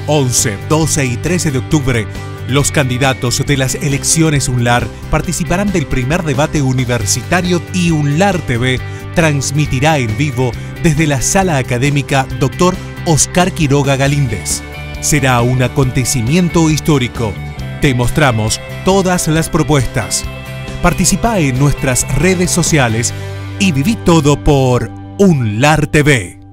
11, 12 y 13 de octubre, los candidatos de las elecciones UNLAR participarán del primer debate universitario y UNLAR TV transmitirá en vivo desde la Sala Académica Dr. Oscar Quiroga Galíndez. Será un acontecimiento histórico. Te mostramos todas las propuestas. Participa en nuestras redes sociales y viví todo por UNLAR TV.